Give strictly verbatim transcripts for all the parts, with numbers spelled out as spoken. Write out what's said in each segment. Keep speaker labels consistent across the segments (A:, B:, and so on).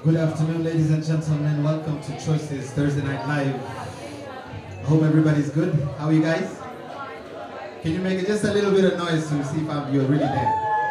A: Good afternoon, ladies and gentlemen. Welcome to Choices Thursday Night Live. I hope everybody's good. How are you guys? Can you make it just a little bit of noise to see if I'm, you're really there?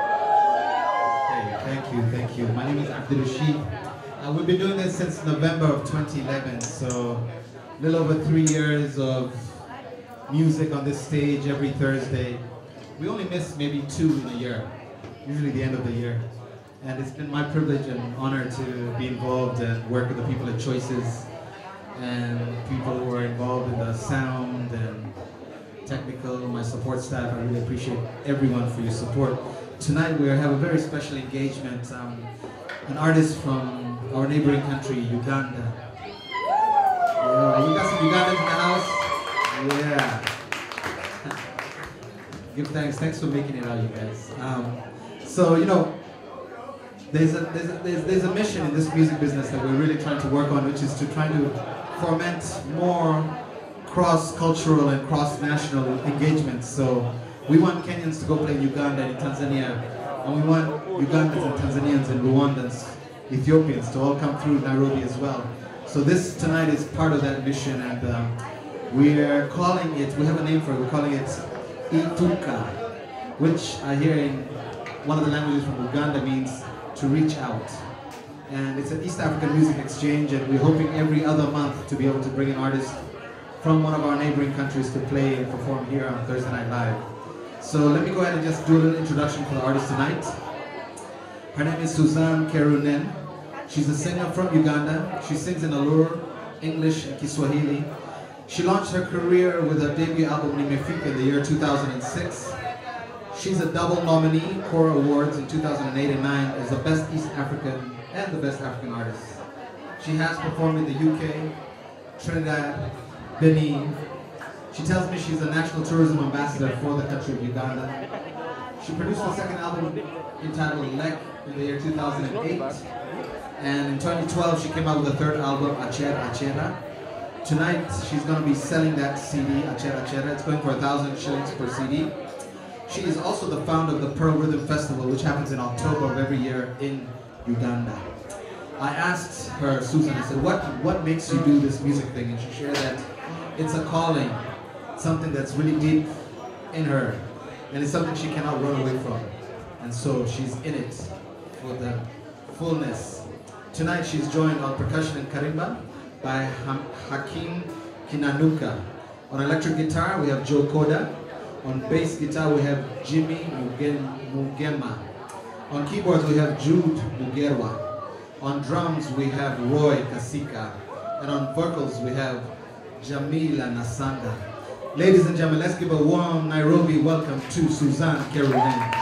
A: Hey, thank you, thank you. My name is Abdul Rashid. Uh, we've been doing this since November of twenty eleven, so a little over three years of music on this stage every Thursday. We only miss maybe two in a year, usually the end of the year. And it's been my privilege and honor to be involved and work with the people at Choices and people who are involved in the sound and technical, my support staff. I really appreciate everyone for your support. Tonight we have a very special engagement. Um, an artist from our neighboring country, Uganda. Yeah, you got some Ugandans in the house? Yeah. Give thanks. Thanks for making it out, you guys. Um, so, you know, There's a, there's, a, there's, there's a mission in this music business that we're really trying to work on, which is to try to foment more cross-cultural and cross-national engagements. So we want Kenyans to go play in Uganda and in Tanzania, and we want Ugandans and Tanzanians and Rwandans, Ethiopians to all come through Nairobi as well. So this tonight is part of that mission, and um, we're calling it, we have a name for it, we're calling it Ituka, which I hear in one of the languages from Uganda means to reach out. And it's an East African music exchange, and we're hoping every other month to be able to bring an artist from one of our neighboring countries to play and perform here on Thursday Night Live. So let me go ahead and just do a little introduction for the artist tonight. Her name is Suzanne Kerunen. She's a singer from Uganda. She sings in Alur, English, and Kiswahili. She launched her career with her debut album Nimefika in the year two thousand six. She's a double nominee, Cora Awards in two thousand eight and nine as the Best East African and the Best African Artist. She has performed in the U K, Trinidad, Benin. She tells me she's a national tourism ambassador for the country of Uganda. She produced her second album entitled Lek in the year two thousand eight. And in twenty twelve, she came out with a third album, Achera Achera. Tonight, she's going to be selling that C D, Achera Achera. It's going for a thousand shillings per C D. She is also the founder of the Pearl Rhythm Festival, which happens in October of every year in Uganda. I asked her, Susan, I said, what, what makes you do this music thing? And she shared that it's a calling, something that's really deep in her, and it's something she cannot run away from. And so she's in it for the fullness. Tonight she's joined on percussion and karimba by Hakim Kinanuka. On electric guitar, we have Joe Koda. On bass guitar, we have Jimmy Mugema. On keyboards, we have Jude Mugerwa. On drums, we have Roy Kasika. And on vocals, we have Jamila Nasanda. Ladies and gentlemen, let's give a warm Nairobi welcome to Suzanne Kerunen.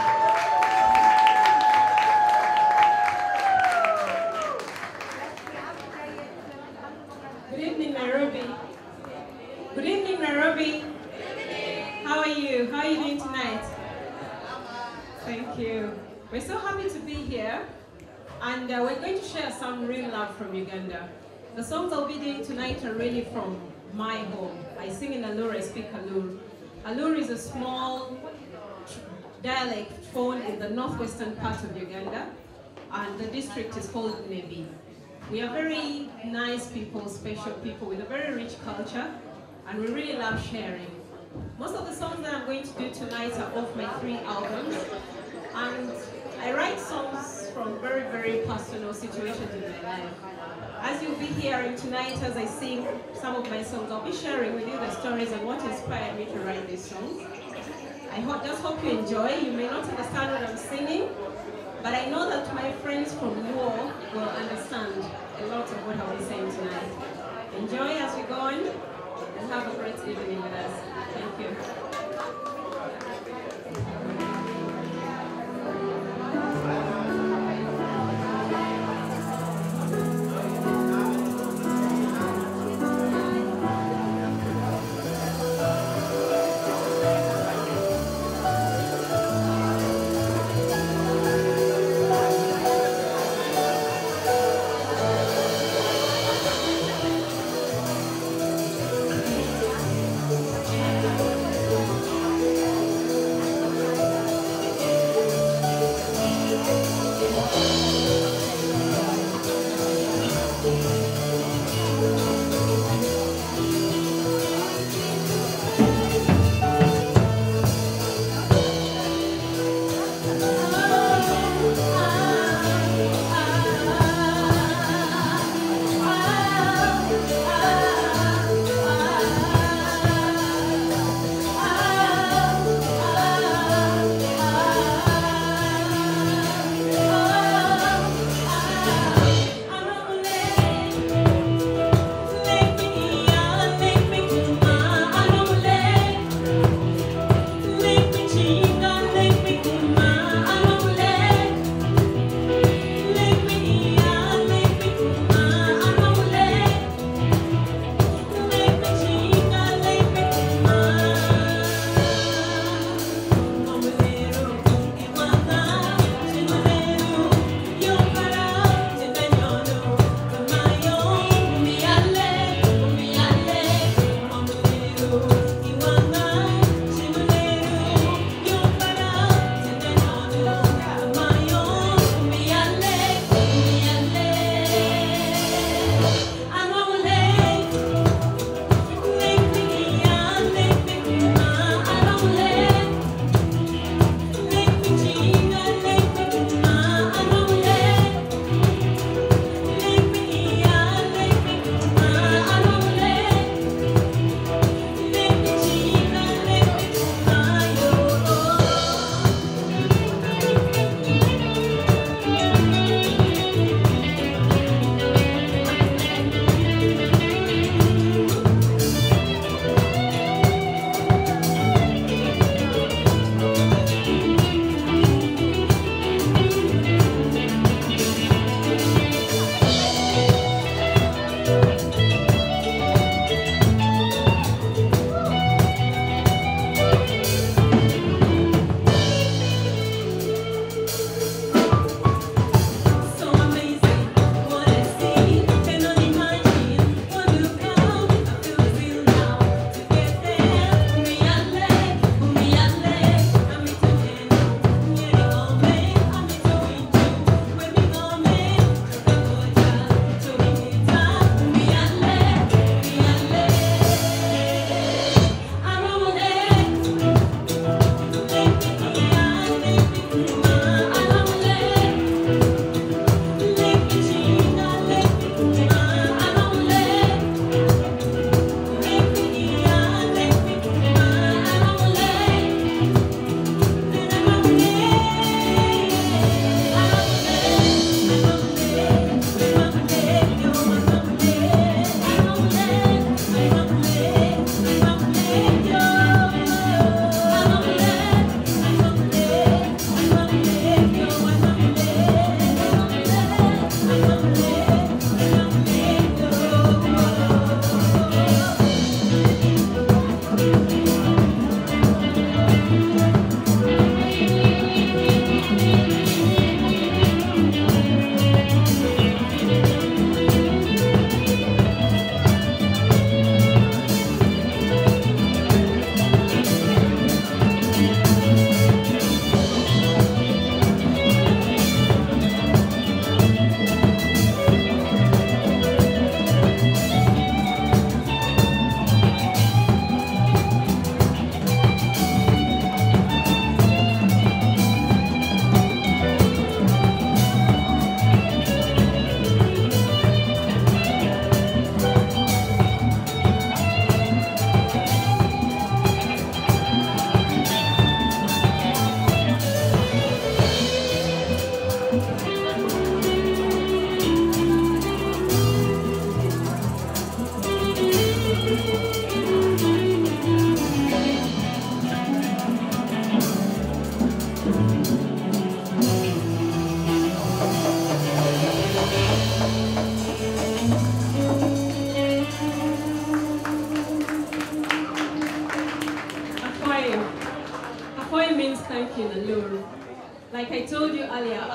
B: Good evening, Nairobi. Good evening, Nairobi. How are you? How are you doing tonight? Thank you. We're so happy to be here, and uh, we're going to share some real love from Uganda. The songs I'll be doing tonight are really from my home. I sing in Alur, I speak Alur. Alur is a small dialect found in the northwestern part of Uganda, and the district is called Nebi. We are very nice people, special people with a very rich culture, and we really love sharing. Most of the songs that I'm going to do tonight are off my three albums, and I write songs from very, very personal situations in my life. As you'll be hearing tonight as I sing some of my songs, I'll be sharing with you the stories and what inspired me to write these songs. I hope, just hope you enjoy. You may not understand what I'm singing, but I know that my friends from Luo will understand a lot of what I'll be saying tonight. Enjoy as we go on, and have a great evening with us. Thank you.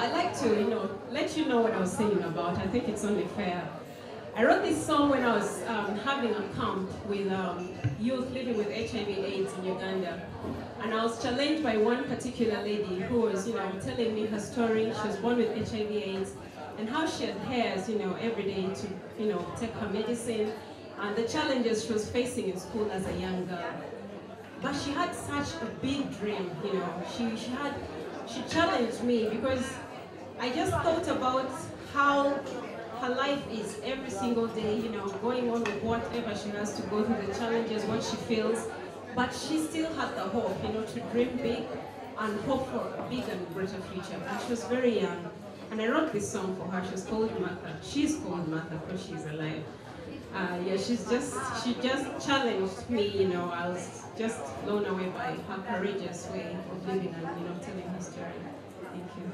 B: I'd like to, you know, let you know what I was singing about. I think it's only fair. I wrote this song when I was um, having a camp with um, youth living with H I V AIDS in Uganda. And I was challenged by one particular lady who was, you know, telling me her story. She was born with H I V AIDS and how she adheres, you know, every day to, you know, take her medicine and the challenges she was facing in school as a young girl. But she had such a big dream, you know. She, she had, she challenged me because I just thought about how her life is every single day, you know, going on with whatever she has to go through, the challenges, what she feels. But she still had the hope, you know, to dream big and hope for a big and greater future. And she was very young. And I wrote this song for her. She's called Martha. She's called Martha because she's alive. Uh, yeah, she's just, she just challenged me, you know. I was just blown away by her courageous way of living and, you know, telling her story. Thank you.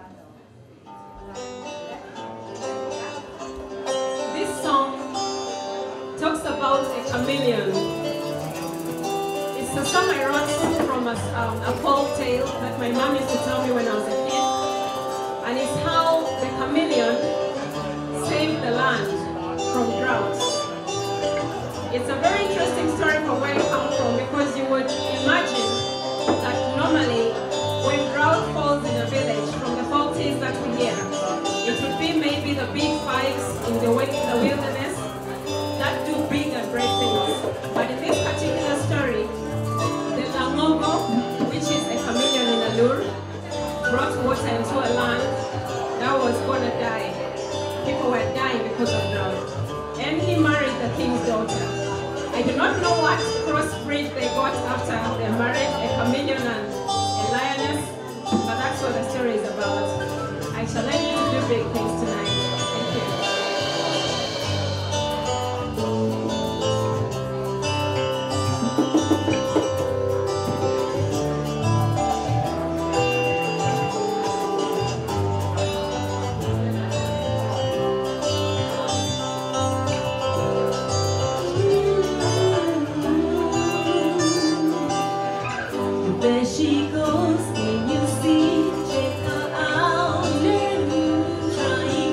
B: This song talks about a chameleon. It's a song I wrote from a, um, a folk tale that my mom used to tell me when I was a kid. And it's how the chameleon saved the land from drought. It's a very interesting story from where it comes from because you would imagine that normally when drought falls in a village, from the folk tales that we hear, it would be maybe the big fives in the, in the wilderness that do big and great things. But in this particular story, the Langogo, which is a chameleon in a lure, brought water into a land that was going to die. People were dying because of drought. And he married the king's daughter. I do not know what crossbreed they got after their marriage, a chameleon and a lioness, but that's what the story is about. I challenge you to do big things tonight. Thank you.
C: There she goes, can you see? Check her out, trying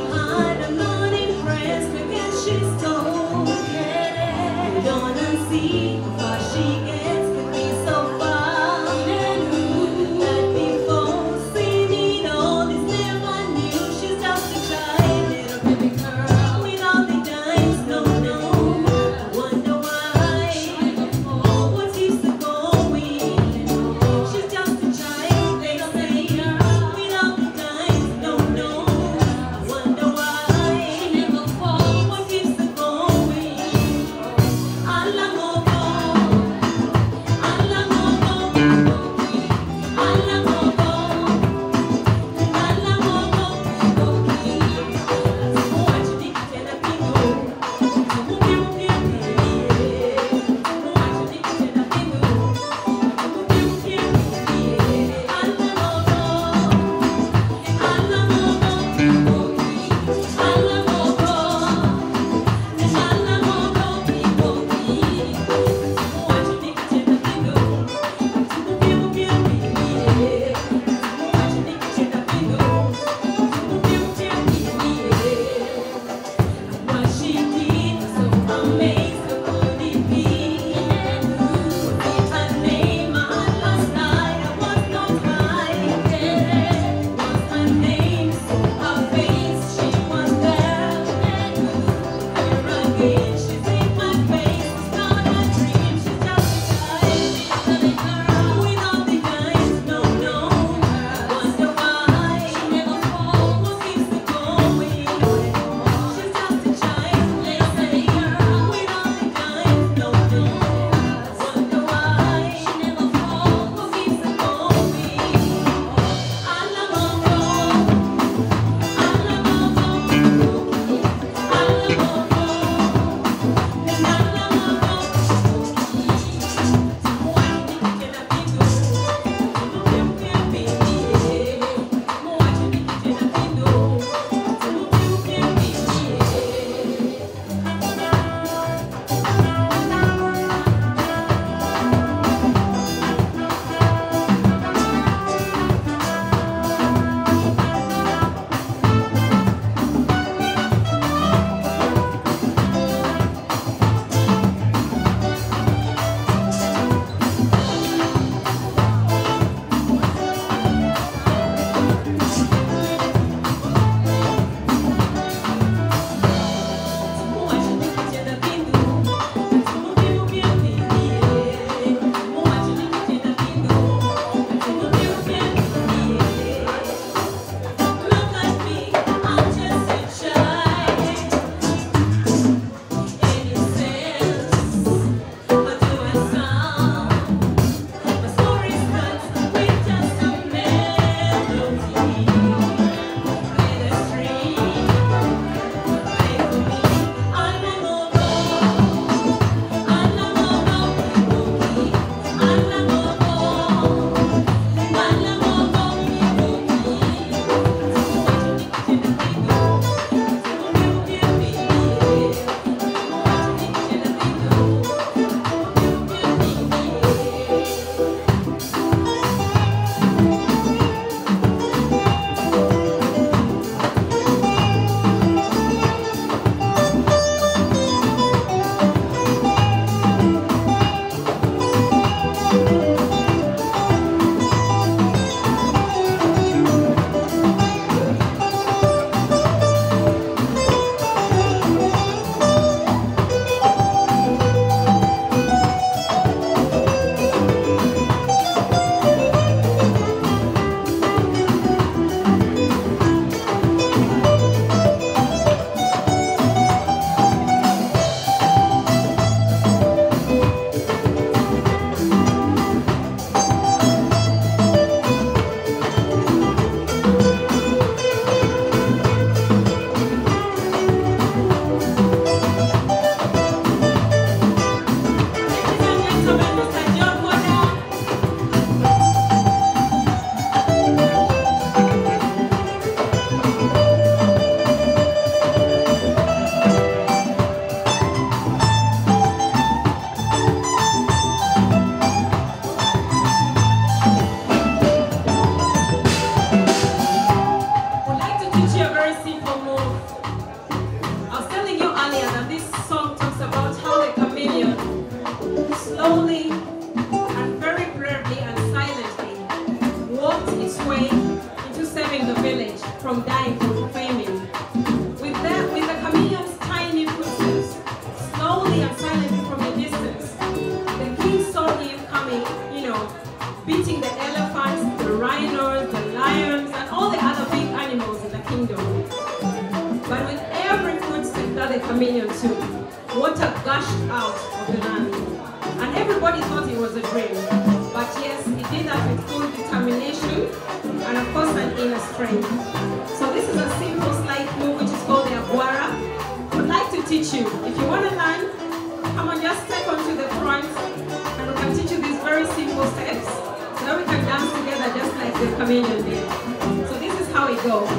B: teach you a very simple move. I was telling you earlier that this song talks about how the chameleon slowly and very bravely and silently walked its way into saving the village from dying from famine. With that, with the chameleon's tiny footsteps, slowly and silently from a distance, the king saw him coming, you know, beating the elephants, the rhinos, the lions, and all the other big animals in the kingdom. But with every footstep that the chameleon took, water gushed out of the land. And everybody thought it was a dream. But yes, he did that with full determination and of course an inner strength. So this is a simple slide move which is called the Aguara. I would like to teach you. If you want to learn, come on, just step onto the front and we can teach you these very simple steps. So that we can dance together just like the chameleon did. So this is how it goes.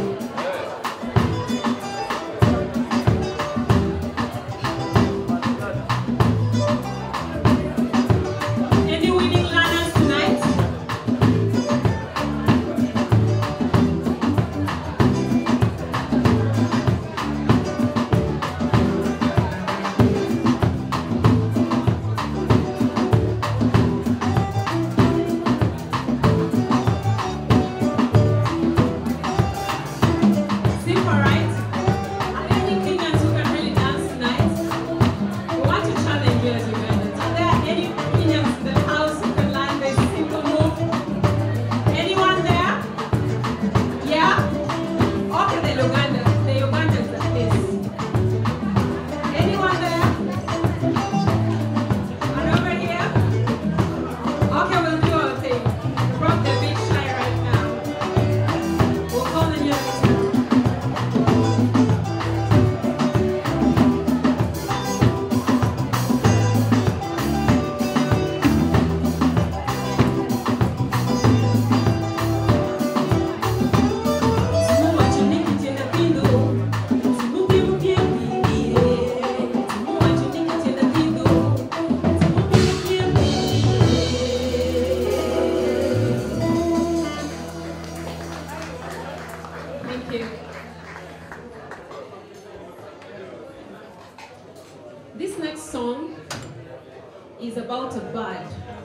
B: This next song is about a bird.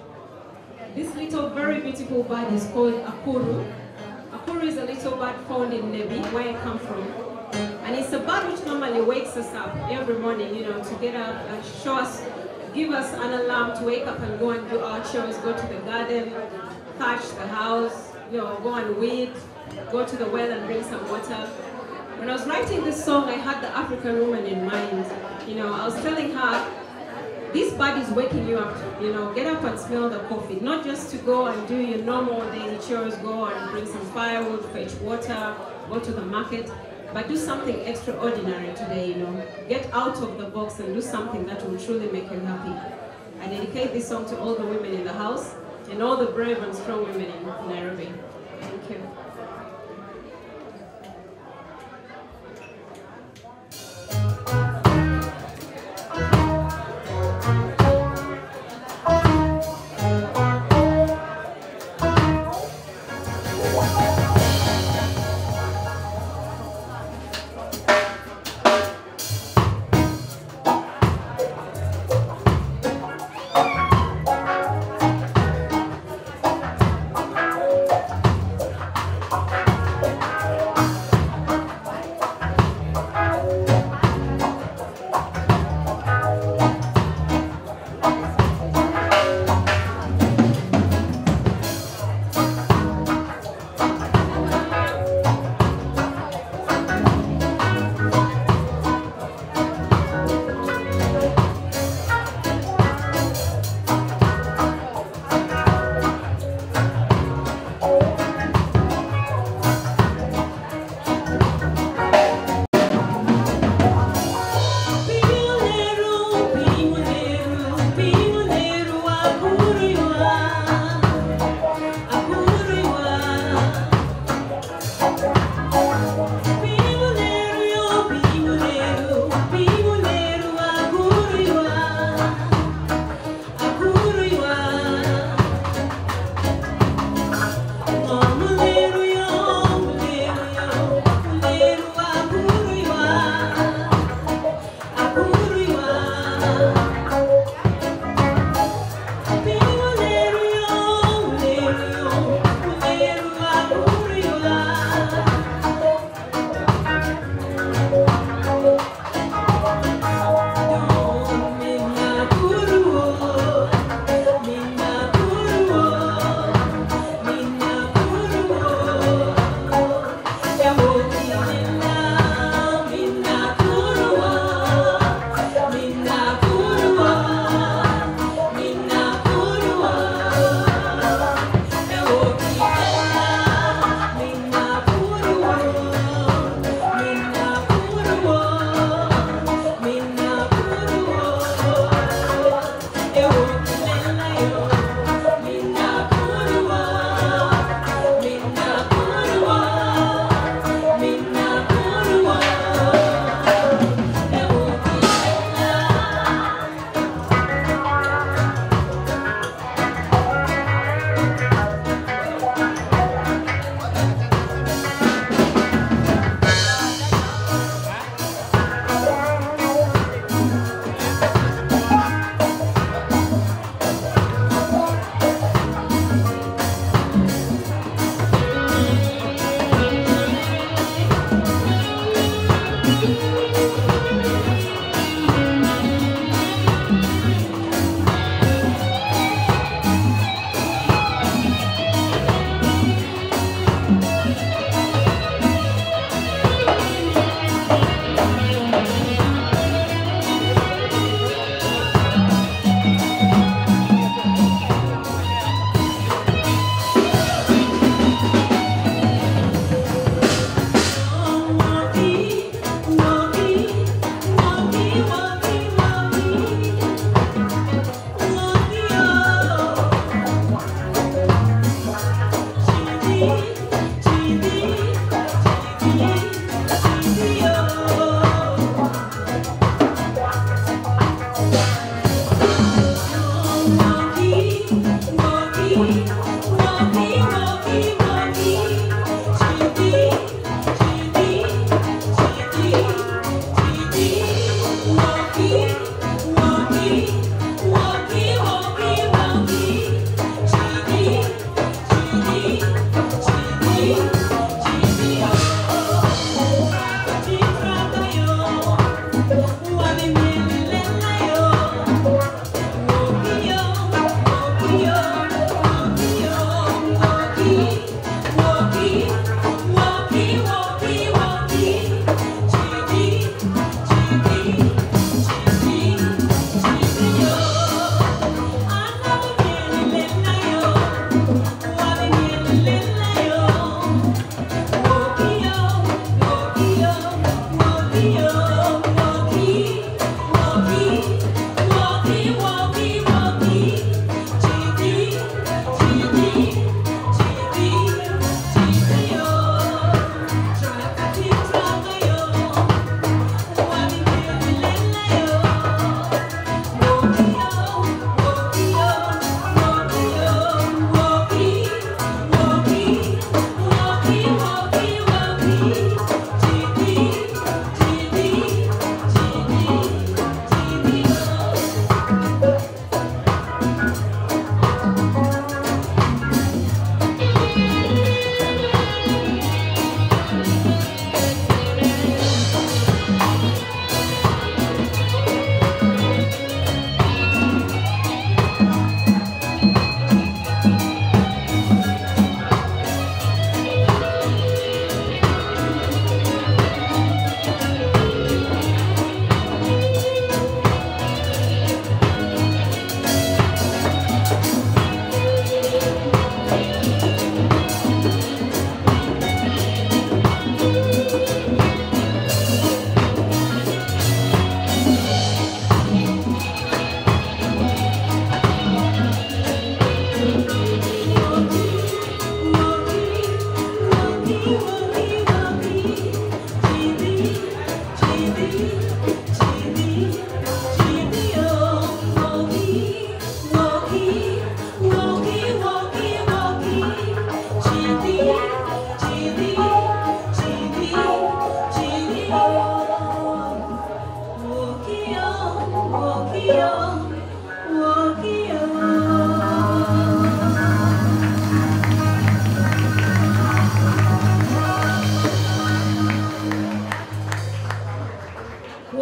B: This little very beautiful bird is called Akuru. Akuru is a little bird found in Nebi, where I come from. And it's a bird which normally wakes us up every morning, you know, to get up and show us, give us an alarm to wake up and go and do our chores, go to the garden, touch the house, you know, go and weed, go to the well and bring some water. When I was writing this song, I had the African woman in mind. You know, I was telling her, this bird is waking you up, you know, get up and smell the coffee. Not just to go and do your normal daily chores, go and bring some firewood, fetch water, go to the market, but do something extraordinary today, you know. Get out of the box and do something that will truly make you happy. I dedicate this song to all the women in the house and all the brave and strong women in Nairobi. Thank you.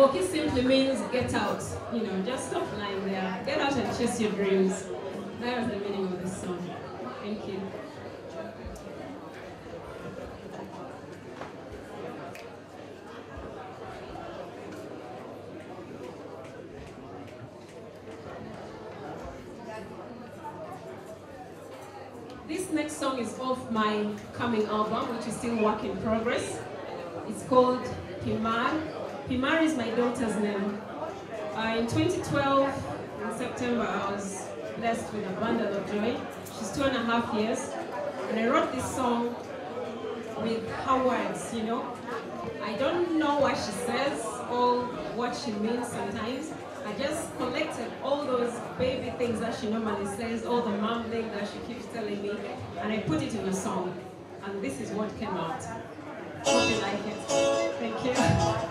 B: walk, it simply means get out. You know, just stop lying there. Get out and chase your dreams. That was the meaning of this song. Thank you. This next song is off my coming album, which is still work in progress. It's called Pimar. Pimar is my daughter's name. Uh, in twenty twelve, in September, I was blessed with a bundle of joy. She's two and a half years. And I wrote this song with her words, you know. I don't know what she says or what she means sometimes. I just collected all those baby things that she normally says, all the mumbling that she keeps telling me, and I put it in a song. And this is what came out. Hope you like it. Thank you.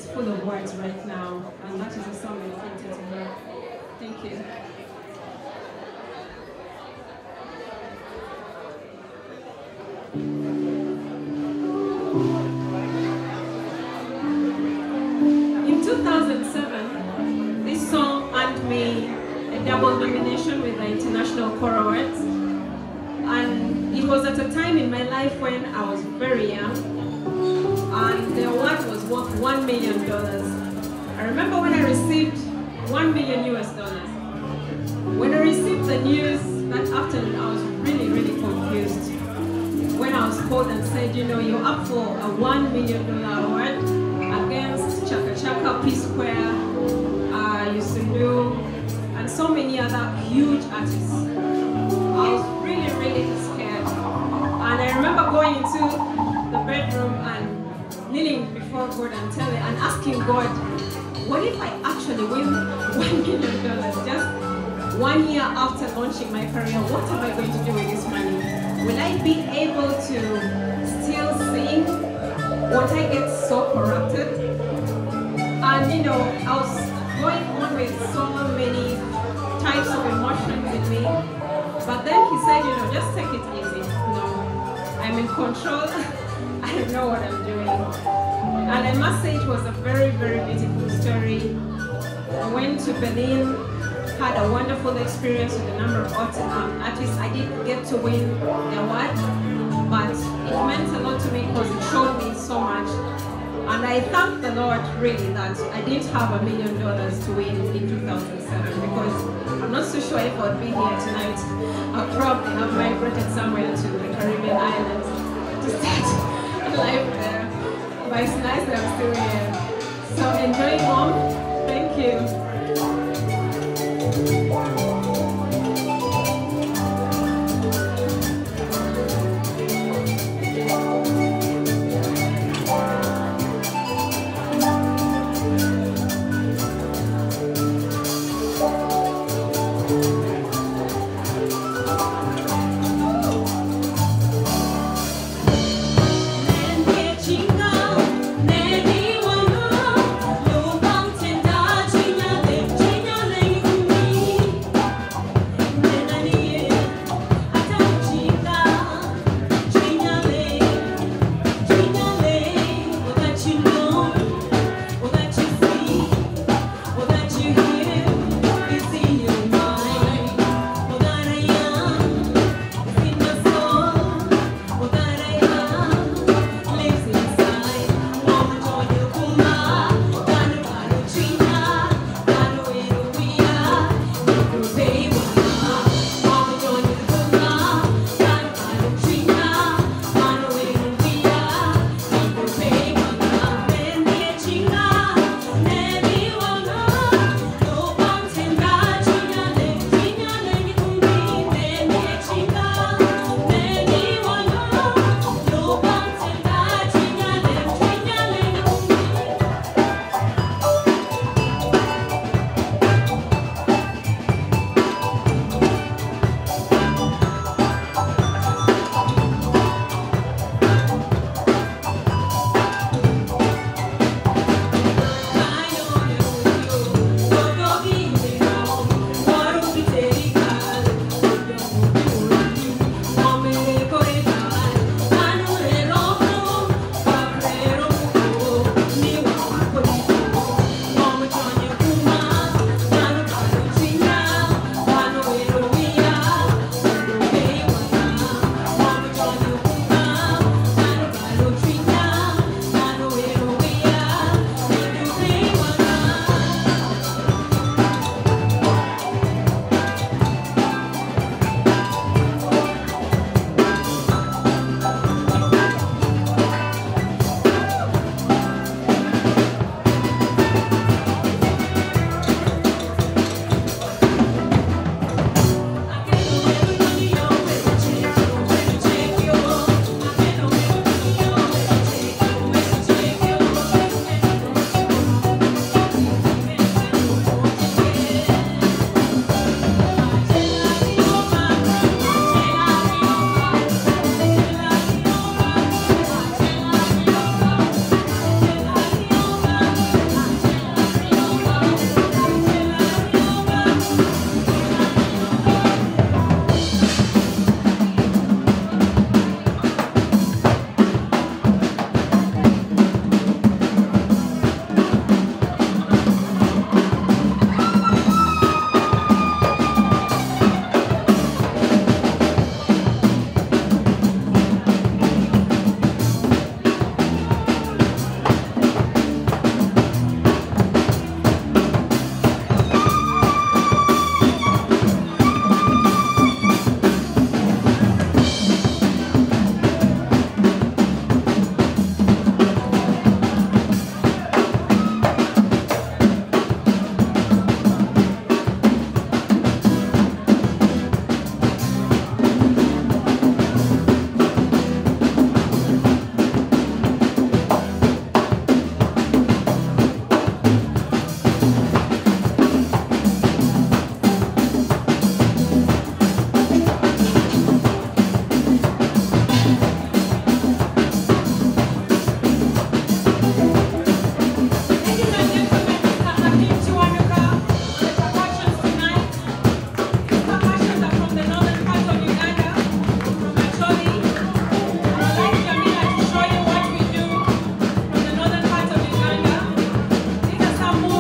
B: full of words right now, and that is a song dedicated to her. Thank you. In two thousand seven, this song earned me a double nomination with the International Core Awards, and it was at a time in my life when I was very young, and the award was worth one million dollars. I remember when I received one million U S dollars. When I received the news that afternoon, I was really, really confused. When I was called and said, you know, you're up for a one million dollar award against Chaka Chaka, P Square, uh, Yusundu, and so many other huge artists. I was really, really scared. And I remember going into the bedroom and kneeling before God and telling and asking God, what if I actually win one million dollars just one year after launching my career? What am I going to do with this money? Will I be able to still sing? Won't I get so corrupted? And you know, I was going on with so many types of emotions in me. But then he said, you know, just take it easy. No, I'm in control. I know what I'm doing. And I must say it was a very, very beautiful story. I went to Berlin, had a wonderful experience with a number of art um, artists. I didn't get to win the award, but it meant a lot to me because it showed me so much. And I thank the Lord really that I didn't have a million dollars to win in two thousand seven, because I'm not so sure if I'd be here tonight. I'd probably have migrated somewhere to the Caribbean islands to start life there. But it's nice that I'm still here. So enjoy home. Thank you.
C: Chinga, neni wano, lubang tenda chinya.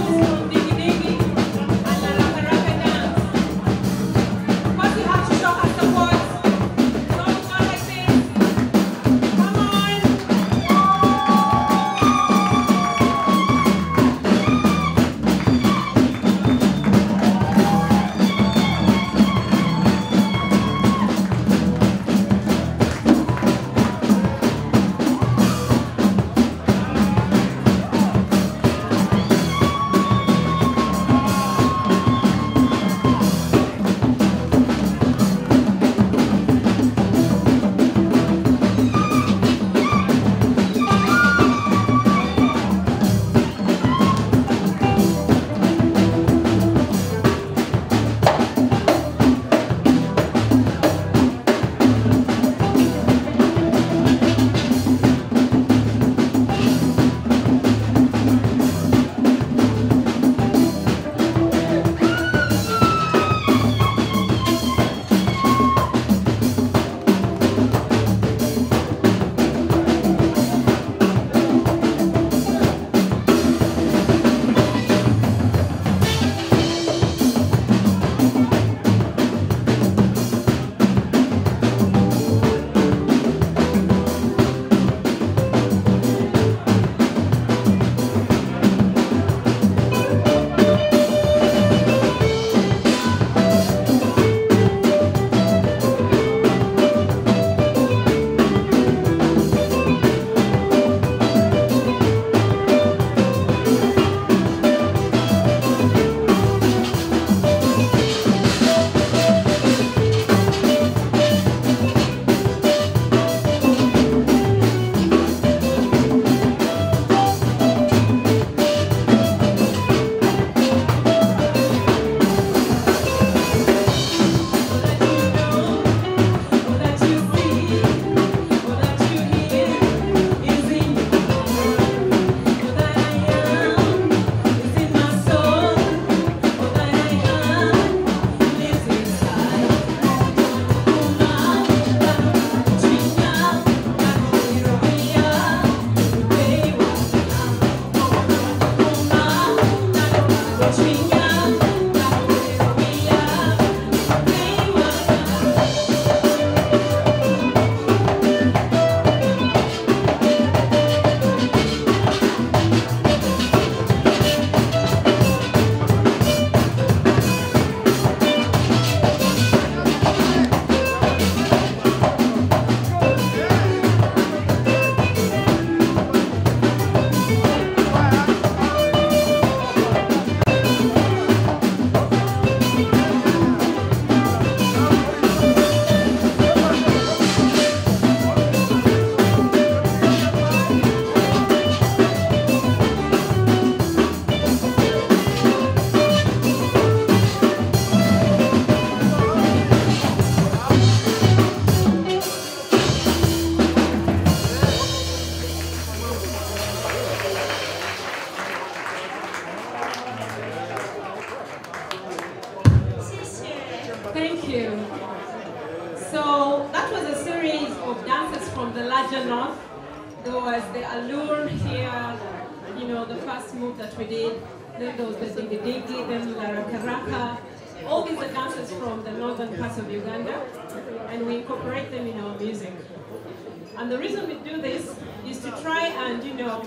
B: And the reason we do this is to try and, you know,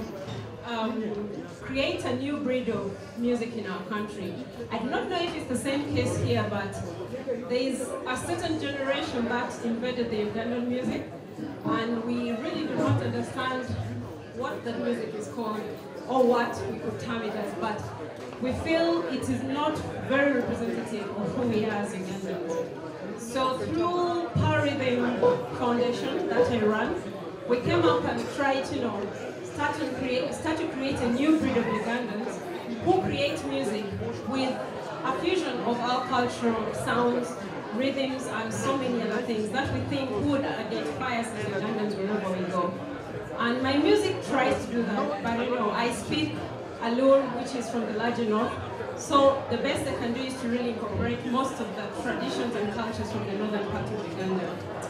B: um, create a new breed of music in our country. I do not know if it's the same case here, but there is a certain generation that invented the Ugandan music, and we really do not understand what that music is called or what we could term it as, but we feel it is not very representative of who we are as Ugandans. So through Power Rhythm Foundation that I run, we came up and tried to, you know, start to create, start to create a new breed of Ugandans who create music with a fusion of our cultural sounds, rhythms, and so many other things that we think would identify us as Ugandans wherever we go. And my music tries to do that, but you know, I speak Alur, which is from the larger north. So the best I can do is to really incorporate most of the traditions and cultures from the northern part of Uganda.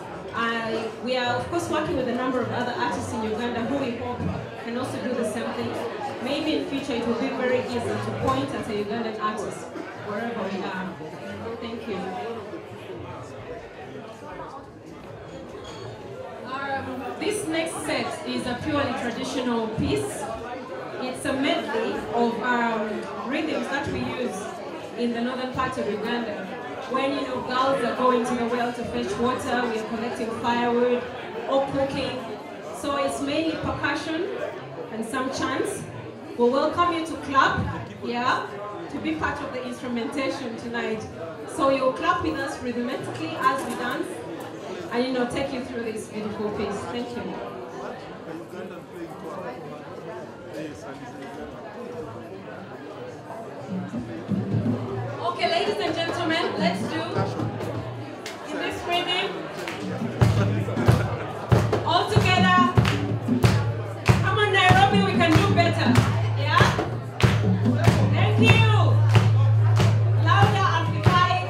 B: I, we are of course working with a number of other artists in Uganda who we hope can also do the same thing. maybe in future it will be very easy to point at a Ugandan artist wherever we are. Thank you. Um, this next set is a purely traditional piece. It's a medley of um, rhythms that we use in the northern part of Uganda. When, you know, girls are going to the well to fetch water, we are collecting firewood or cooking. So it's mainly percussion and some chants. We welcome you to clap, yeah, to be part of the instrumentation tonight. So you'll clap with us rhythmically as we dance, and, you know, take you through this beautiful piece. Thank you. Okay, ladies and gentlemen, let's do in this rhythm. All together. Come on, Nairobi, we can do better. Yeah? Thank you. Louder, amplified.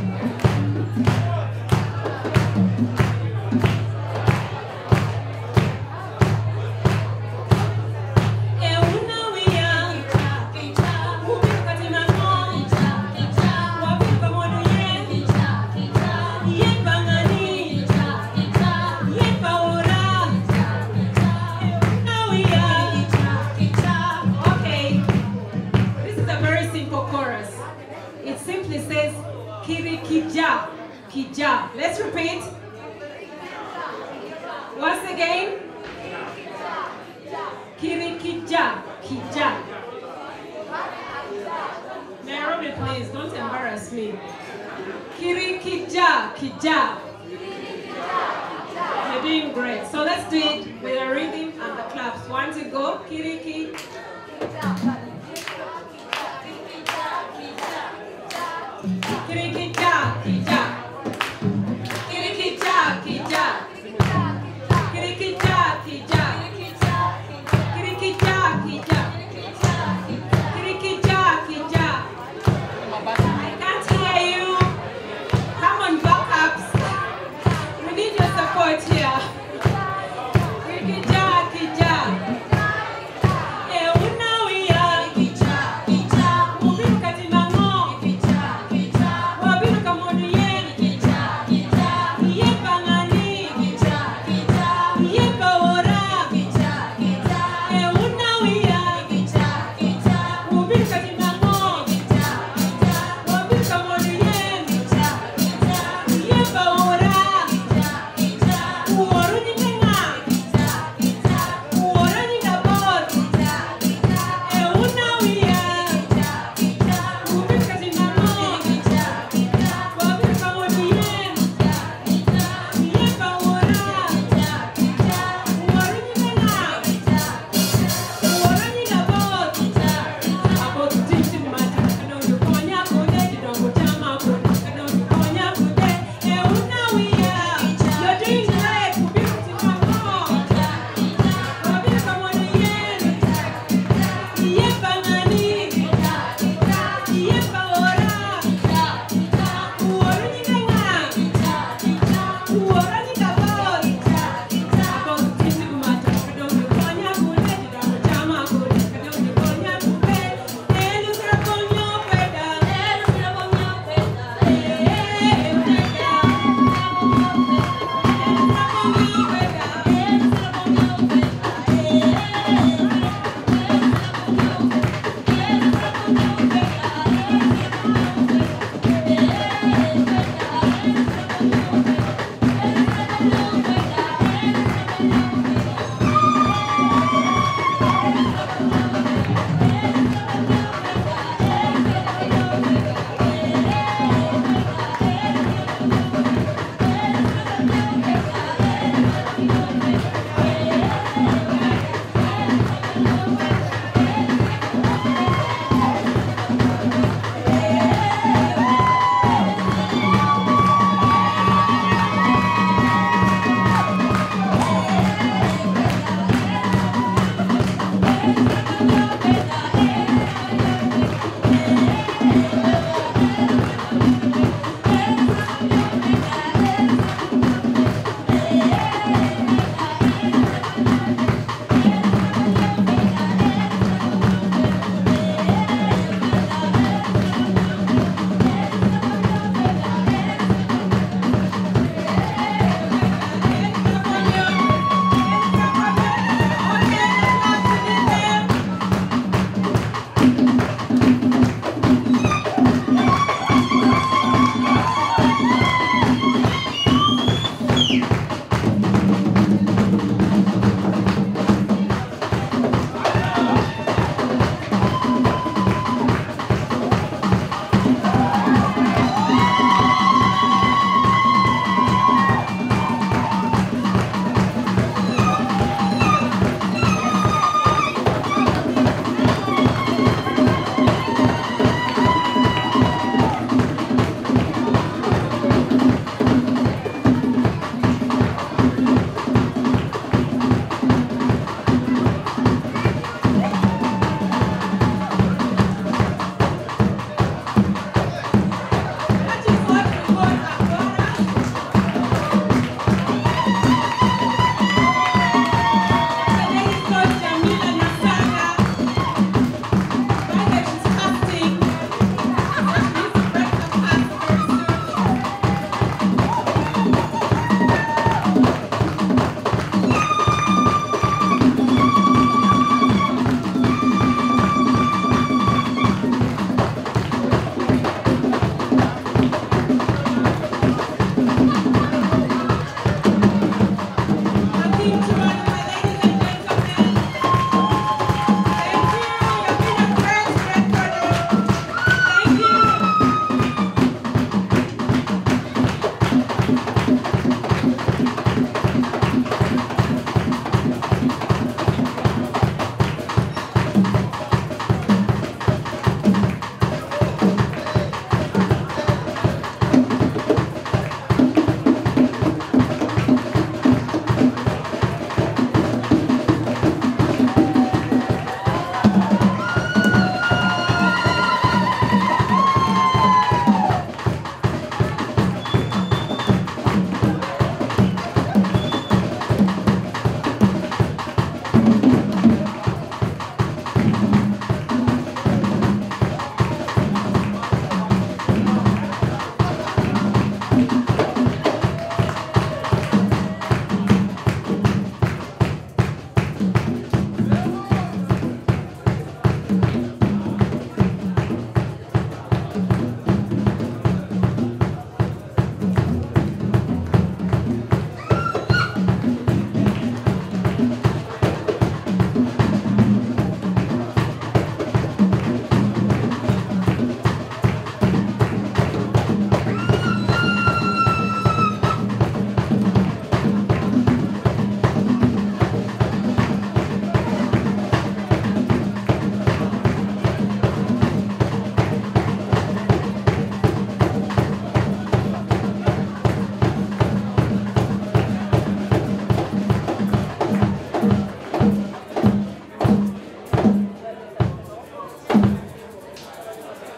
B: Says Kiri Kija, Kija. Let's repeat. Once again. Kiri Kija, Kija. Nairobi, please, don't embarrass me. Kiri Kija, Kija. You're doing great. So let's do it with the rhythm and the claps. One to go. Kiri Kija. Kirikija, kija. Kirikija, kija. Kirikija, kija. Kirikija, kija. Kirikija, kija. I can't hear you. Come on, backups. We need your support here. Kirikija, kija. Eh, una we are.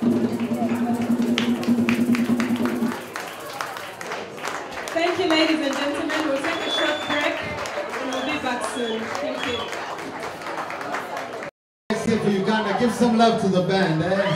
B: Thank you, ladies and gentlemen. We'll take a short break and we'll be back soon. Thank you.
A: Let's see for Uganda. Give some love to the band, eh?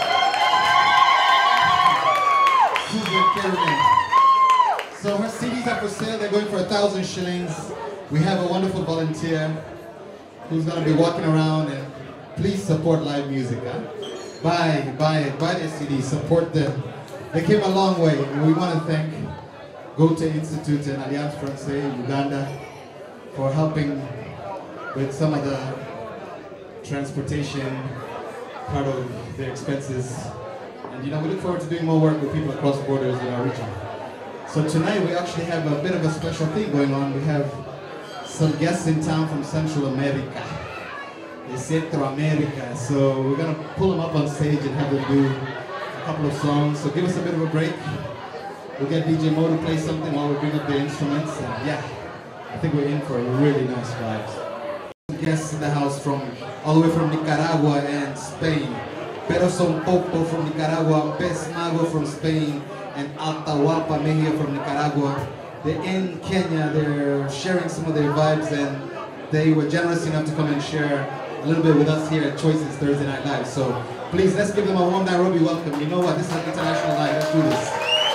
A: Susan Kerrigan. So her C Ds are for sale. They're going for a thousand shillings. We have a wonderful volunteer who's going to be walking around, and please support live music. Huh? Buy, buy it, buy their C Ds, support them. They came a long way, and we want to thank Goethe Institute and Alliance Francaise Uganda for helping with some of the transportation, part of their expenses. And you know, we look forward to doing more work with people across borders in our region. So tonight we actually have a bit of a special thing going on. We have some guests in town from Central America, de Centro America. So we're gonna pull them up on stage and have them do a couple of songs. So give us a bit of a break. We'll get D J Mo to play something while we bring up the instruments. And yeah, I think we're in for a really nice vibes. Guests in the house from all the way from Nicaragua and Spain. Pero Son Popo from Nicaragua, Pez Mago from Spain, and Atahualpa Mejia from Nicaragua. They're in Kenya, they're sharing some of their vibes, and they were generous enough to come and share a little bit with us here at Choices Thursday Night Live. So please, let's give them a warm Nairobi welcome. You know what, this is an international night, let's do this.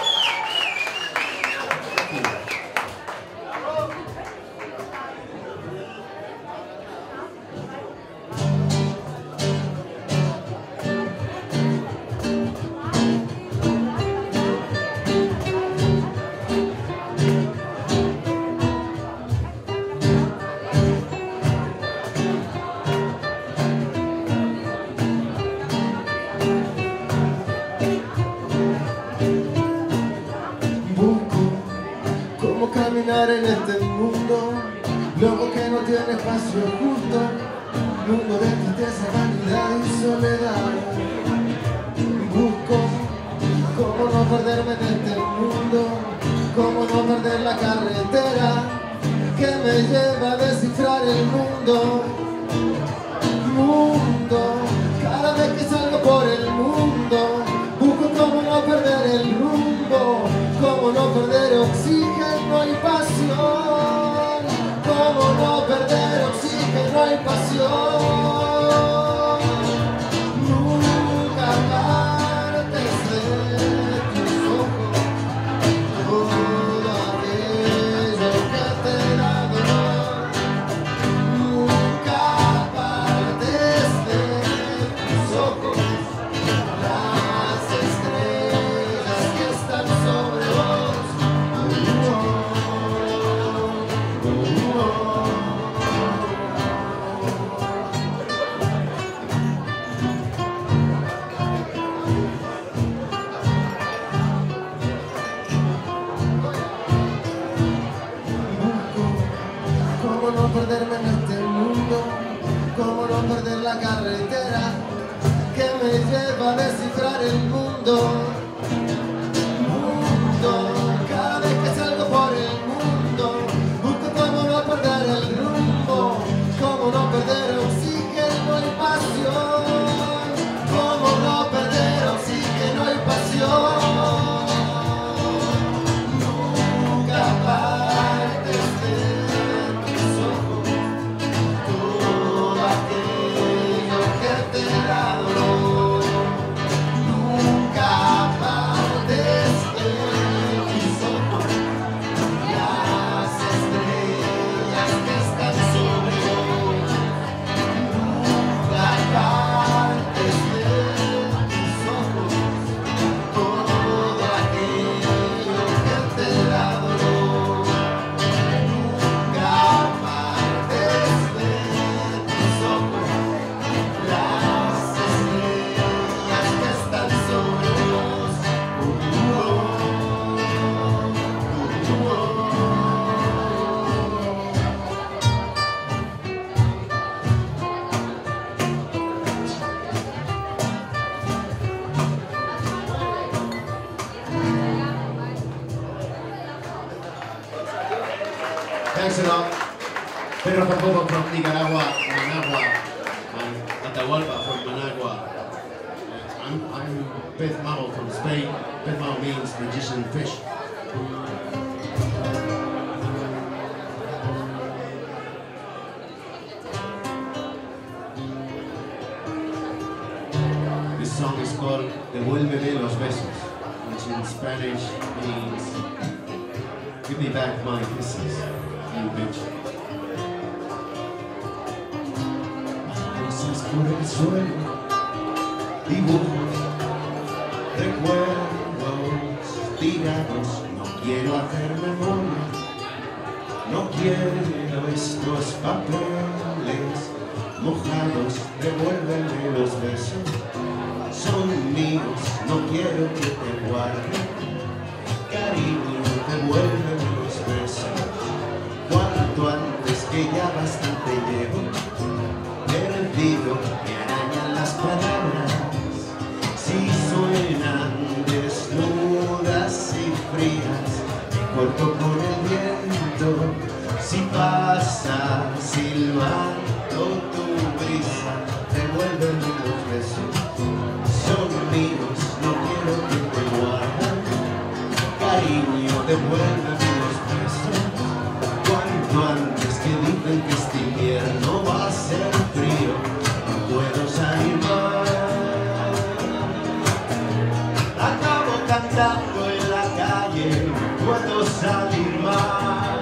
D: En este mundo, loco que no tiene espacio justo, mundo de tristeza, vanidad y soledad. Busco cómo no perderme en este mundo, cómo no perder la carretera que me lleva a descifrar el mundo. Mundo, cada vez que salgo por el mundo, busco cómo no perder el rumbo, cómo no perder oxígeno y pasión, cómo no perder oxígeno y pasión. Nunca partes de tus ojos todo aquello que te da dolor. Nunca partes de tus ojos las estrellas que están sobre vos. Cómo no perderme en este mundo, cómo no perder la carretera que me lleva a descifrar el mundo. Mundo, cada vez que salgo por el mundo, busco cómo no perder el rumbo, cómo no perder oxígeno y pasión, cómo no perder oxígeno y pasión. Nunca partes de tus ojos todo aquello que te da dolor. Nunca partes de tus ojos las estrellas que están sobre vos. Nunca partes de tus ojos todo aquello que te da dolor. Nunca partes de tus ojos las estrellas que están sobre vos.
E: Thanks a lot. Pedro Popo from Nicaragua, Managua, and Atahualpa from Managua, I'm, I'm Pez Mau from Spain. Pez Mau means magician fish. This song is called Devuélveme los besos, which in Spanish means give me back my kisses, you bitch.
D: Pasas por el suelo, dibujos, recuerdos tirados. No quiero hacer memoria, no quiero estos papeles mojados. Devuélveme los besos, son míos, no quiero que te guarden. Cariño, devuélveme los besos, cuanto antes, que ya bastante llevo. Perdido, me arañan las palabras, si suenan desnudas y frías, me corto con el viento. Si pasa silbando tu brisa, devuélveme los besos, son míos, no quiero que te guarden. Cariño, devuélveme los besos, cuanto antes, que dicen que este invierno va a ser frío, no puedo salir más. Acabo cantando en la calle, no puedo salir más.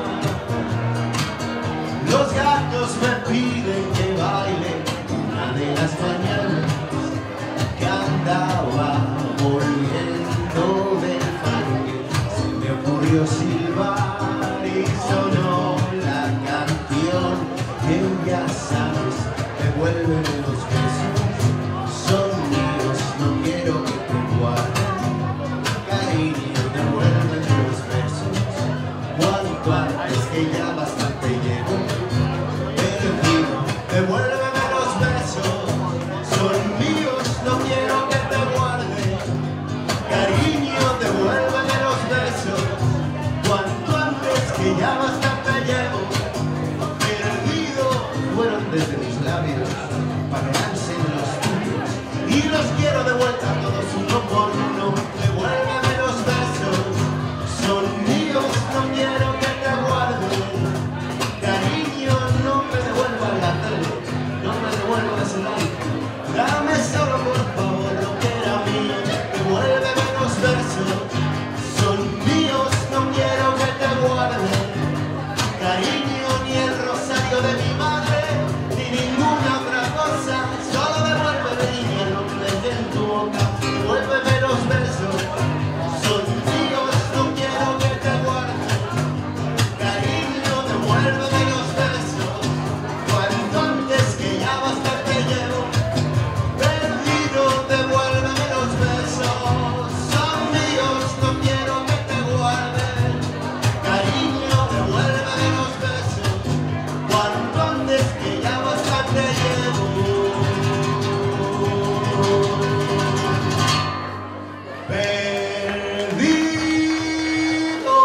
D: Los gatos me piden que baile una de las mañanas que andaba volviendo del parque. Se me ocurrió silbar y sonó la canción que ya sabes. Devuélveme los besos, son míos, no quiero que te guarden. Cariño, devuélveme los besos, cuanto antes, que ya bastante llevo. Perdido, devuélveme los besos, son míos, no quiero que te guarden. Cariño, devuélveme los besos, cuanto antes, que ya bastante llevo. Perdido, fueron desde mis labios para quedarse en los tuyos, y los quiero de vuelta todos uno por uno. Devuélveme los besos, son míos, no quiero que te guarden. Cariño, no me devuelvas la tele, no me devuelvas el like, dame solo por favor lo que era mío. Devuélveme los besos, son míos, no quiero que te guarden. Cariño, ni el rosario de mi madre, ni ninguna otra cosa, solo devuélveme niña lo que dejé en tu boca. Devuélveme los besos, son míos, no quiero que te guarden. Cariño, devuélveme los besos, cuanto antes, que ya bastante llevo. Perdido, devuélveme los besos, son míos, no quiero que te guarden. Cariño, devuélveme los besos, cuanto antes, que ya bastante llevo. Perdido.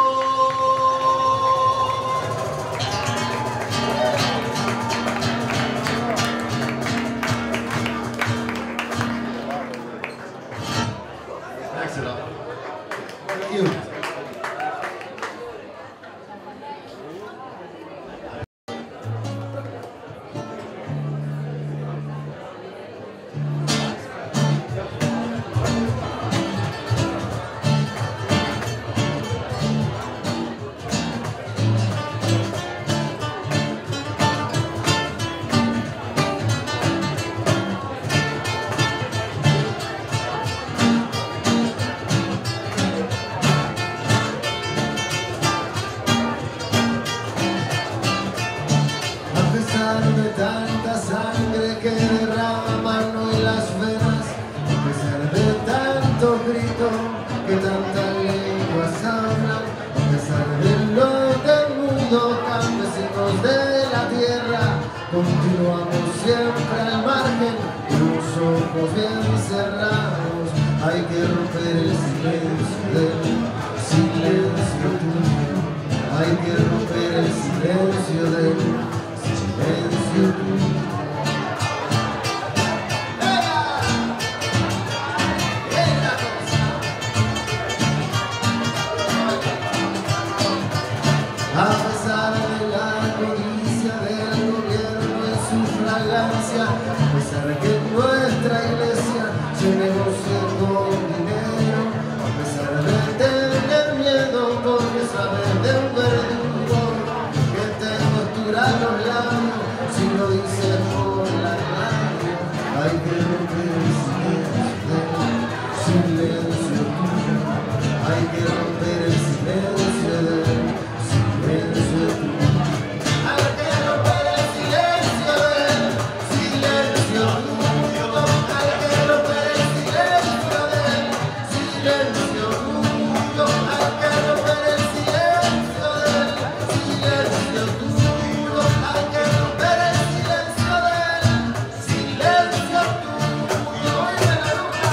E: Thanks a lot.
A: Thank you.
D: A pesar de tanta sangre que derraman hoy las venas, a pesar de tanto grito que tantas lenguas hablan, a pesar de lo del mundo, campesinos de la tierra, continuamos siempre al margen, con los ojos bien cerrados. Hay que romper el silencio del silencio tuyo, hay que romper el silencio del silencio tuyo. negocie con dinero, a pesar de tener miedo, porque sabes de un verdugo que te costura los labios si lo dices por la radio. Hay que romper el silencio, silencio tuyo, hay que romper el silencio del silencio tuyo. Hay que romper el silencio del silencio tuyo, hay que romper el silencio del silencio tuyo, hay que romper el silencio del silencio tuyo, hay que romper el silencio del silencio tuyo. Oye la luna.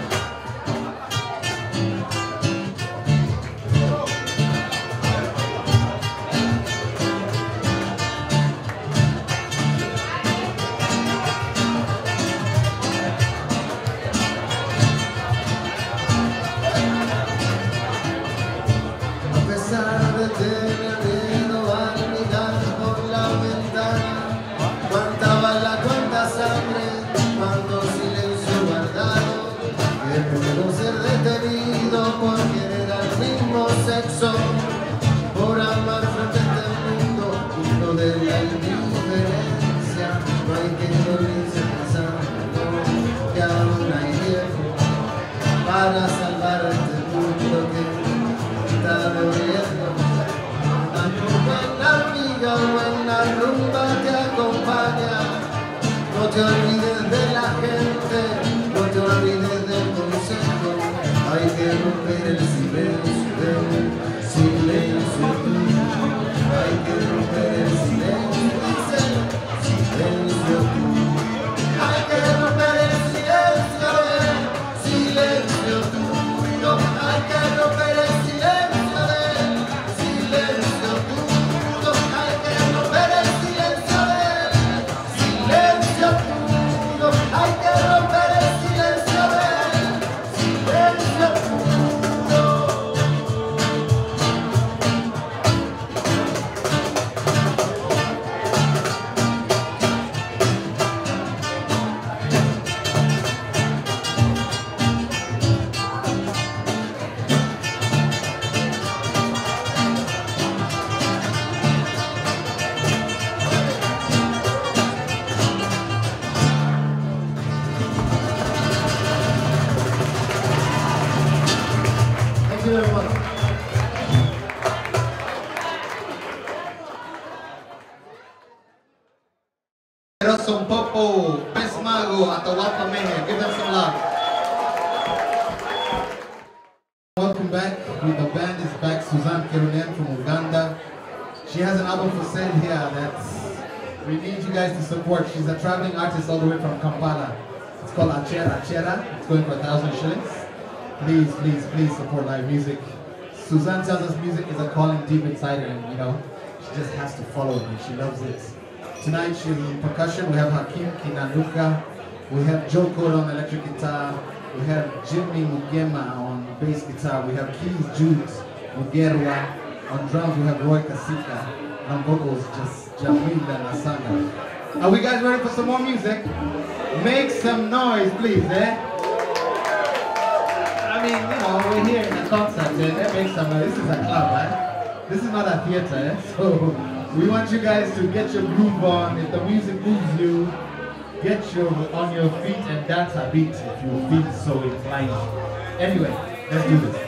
D: A pesar de tener miedo al mirar por la ventana, cuánta bala, cuánta sangre, cuánto silencio guardado. Que puedo ser detenido por querer al mismo sexo, por amar frente a este mundo, mundo de la indiferencia. No hay que dormirse pensando que aún hay tiempo para salvar este mundo que está muriendo. Una buena amiga, buena rumba te acompaña. No te olvides de la gente, no te olvides del consejo. Hay que romper el silencio del silencio tuyo. Hay que romper el silencio, dice el silencio tuyo. Hay que romper el silencio del silencio tuyo. Hay que romper el silencio del silencio tuyo. Hay que romper el silencio del silencio tuyo. Hay que romper el silencio del silencio tuyo. Thank you very much.
A: Eroson Popo, Pes Mago, Atahualpa Mehe. Give them some love. Welcome back. The band is back. Suzanne Kerunen from Uganda. She has an album for sale here that we need you guys to support. She's a traveling artist all the way from Kampala. It's called Achera Achera. It's going for a thousand shillings. Please, please, please support live music. Suzanne tells us music is a calling deep inside her, and you know, she just has to follow it, and she loves it. Tonight she's in percussion. We have Hakim Kinanuka. We have Joe Cole on electric guitar. We have Jimmy Mugema on bass guitar. We have Keys Jude Mugerwa. On drums we have Roy Kasika. And on vocals just Jamila Nasanga. Are we guys ready for some more music? Make some noise, please, eh? I mean, you know, we're here in a concert, eh? That makes some noise. This is a club, right? This is not a theater, eh? So we want you guys to get your groove on. If the music moves you, get your on your feet and dance a beat if you feel so inclined. Anyway, let's do this.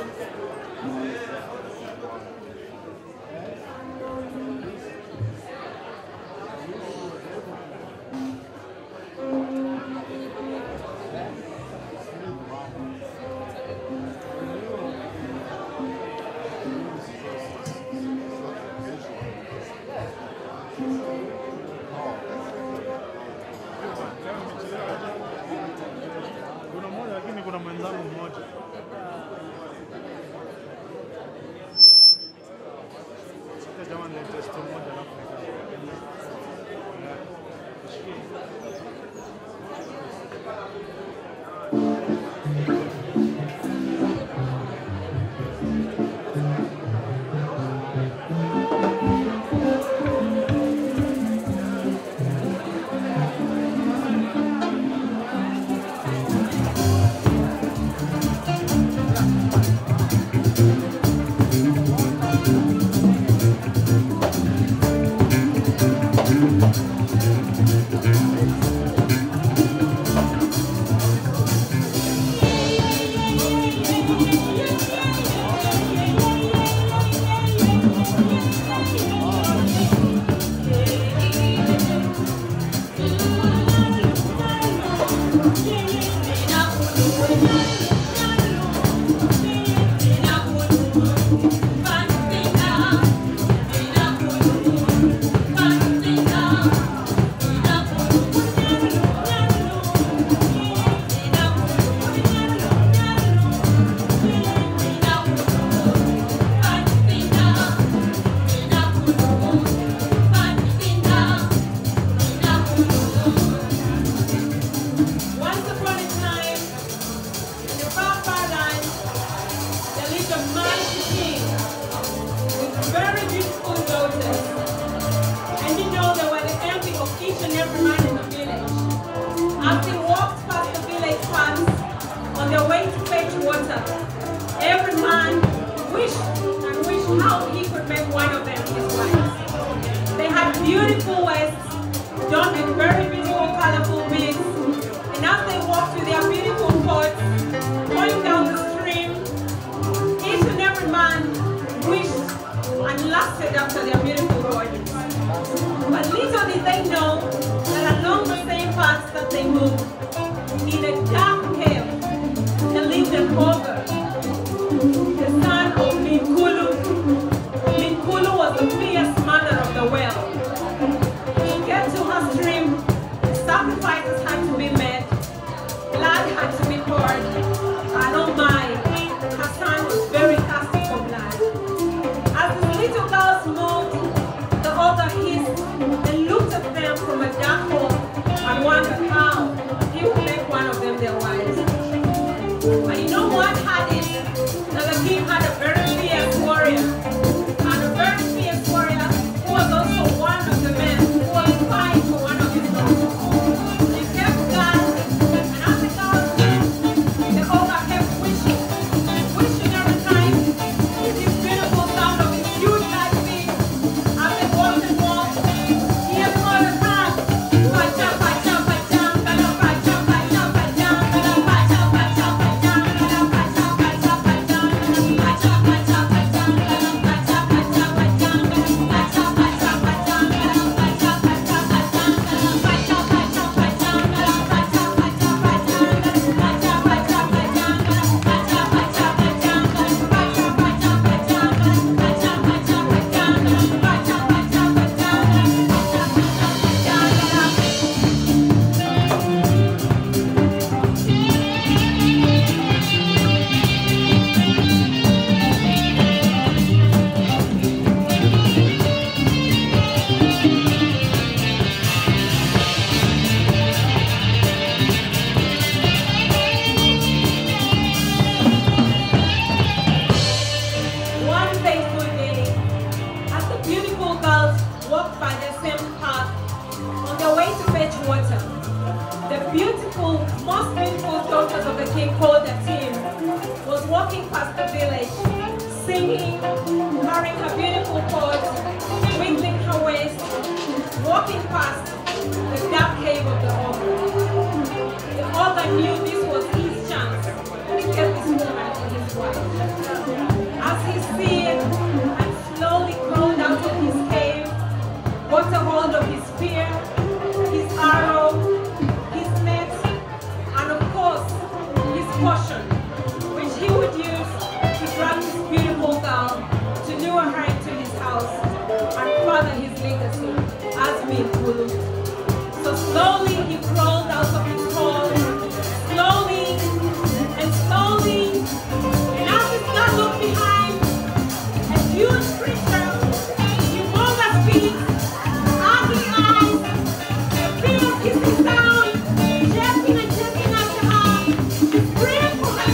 F: Kuna mmoja lakini kuna mwenzangu mmoja. Sasa jamani ni test moja na
B: daughters. And you know they were the envy of each and every man in the village. As they walked past the village farms on their way to fetch water, every man wished and wished how he could make one of them his wife. They had beautiful waists, done with very beautiful, colorful beads, and as they walked with their beautiful pots, going down the stream, each and every man wished and lusted after their beautiful bodies. But little did they know that along the same paths that they moved, in a dark cave, there lived a ogre, the son of Minkulu. Minkulu was the fierce mother of the well. To get to her stream, sacrifices had to be made, blood had to be poured, and oh my, her son was very thirsty for blood. As the little girls moved, the ogre hissed and looked at them from a dark hole and wondered how he would make one of them their wives. But you know what had it? That the king had a very fierce warrior, and a very fierce warrior who was also one of the men who was fighting for one of his daughters. He kept guard, and as the girls moved, the ogre kept wishing, wishing every time with his beautiful sound of his huge high feet. As they walked and walked, he had called a hand. Pacha, pacha, pacha, gala, pacha, pacha, pacha, gala, pacha, pacha, pacha, gala, pacha, pacha, pacha, pacha, pacha, pacha, gala, pacha, pacha, pacha, pacha, pacha, pacha, gala, pacha, pacha, pacha, pacha, pacha, pacha, pacha, gala, pacha, pacha, pacha, gala, pacha, pacha, pacha, One fateful day, as the beautiful girls walked by the same path on their way to fetch water, the beautiful, most beautiful daughters of the king called the team was walking past the village, singing, carrying her beautiful pot, twinkling her waist, walking past the dark cave of the ogre. The ogre knew this was his chance to get this woman for his wife. As he seed and slowly crawled out of his cave, got a hold of his spear, his arrow, his net, and of course, his potion, which he would use to drag this beautiful girl to lure her into his house and further his legacy as Minkulu. So slowly he crawled out of his hole, slowly and slowly, and as his dad looked behind, a huge creature, humongous feet, ugly eyes, a fierce hissing sound, shaking and shaking after her, screamed for her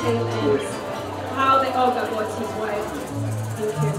B: tail ends. How the ogre got his wife. Thank you.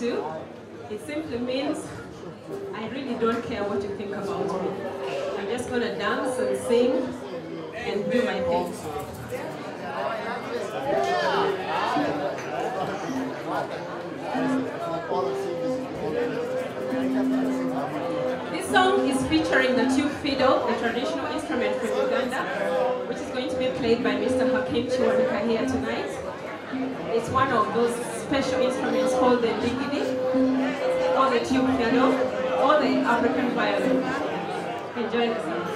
B: do. It simply means I really don't care what you think about me. I'm just gonna dance and sing and do my thing. This song is featuring the tube fiddle, the traditional instrument from Uganda, which is going to be played by Mister Hakim Chiwanuka here tonight. It's one of those special instruments called the ligidi, or the tube fiddle, or the African violin. Enjoy the song.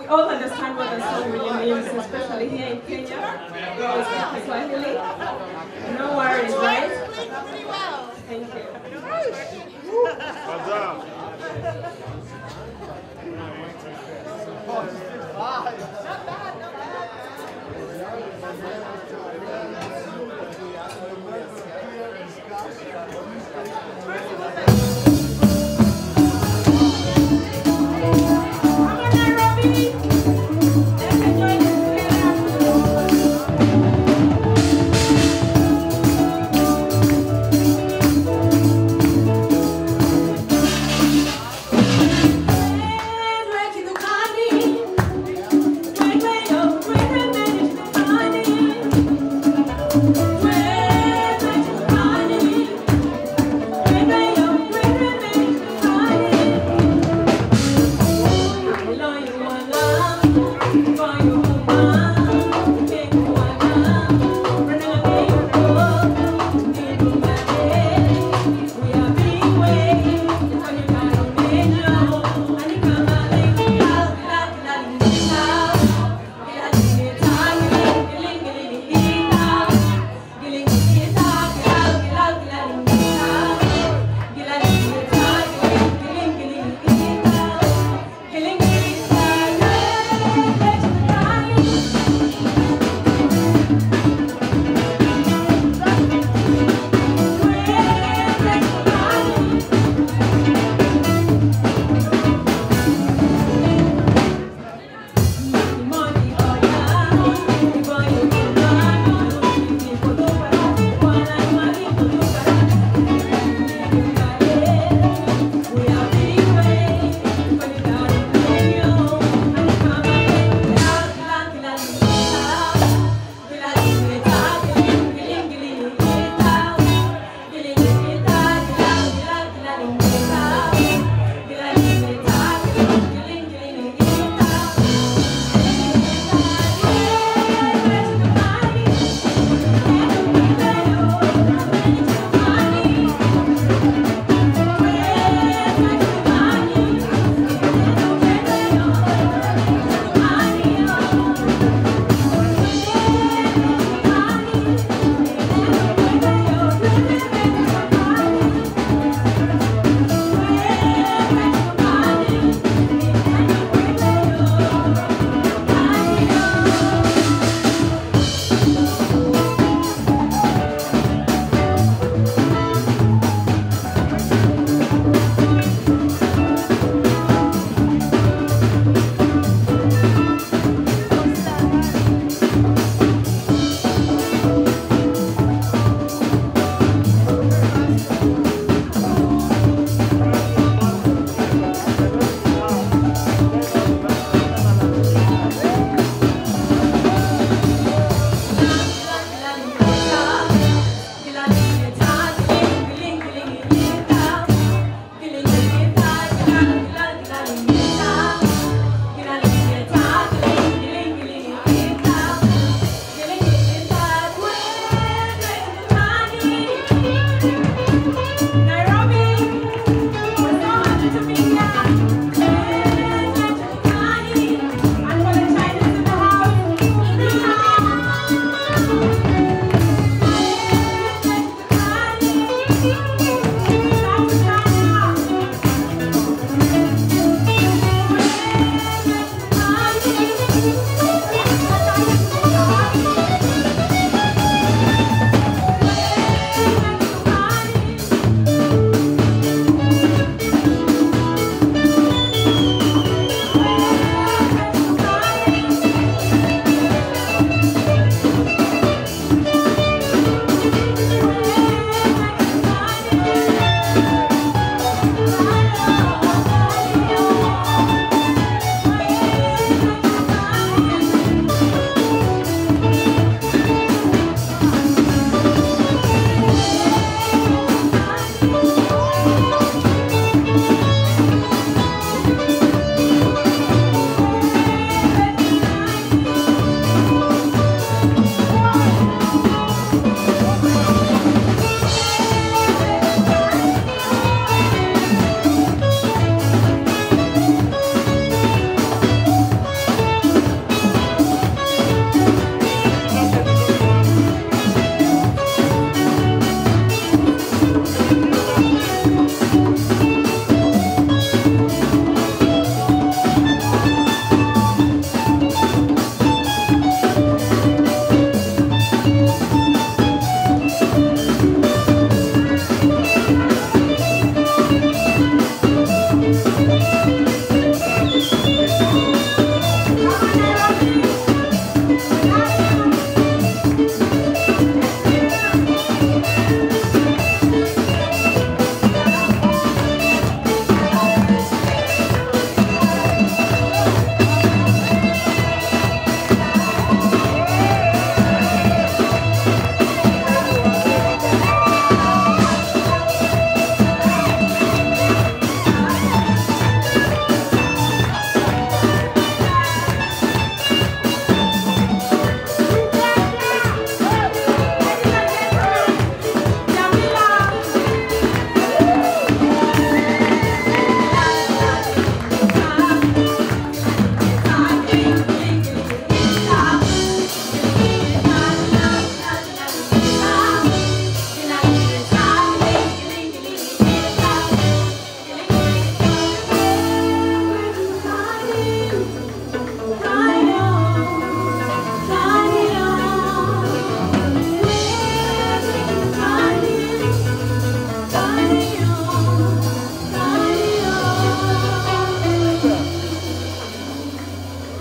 B: all understand what the song really means, especially here in Kenya. We speak Swahili. No worries, right? Thank you.
C: Baby